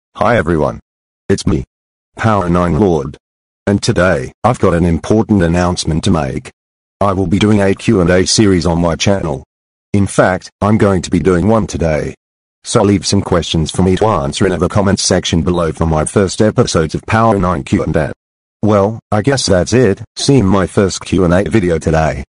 Hi everyone. It's me, PowerNine Lord. And today, I've got an important announcement to make. I will be doing a Q&A series on my channel. In fact, I'm going to be doing one today. So leave some questions for me to answer in the comments section below for my first episodes of PowerNine Q&A. Well, I guess that's it. See you in my first Q&A video today.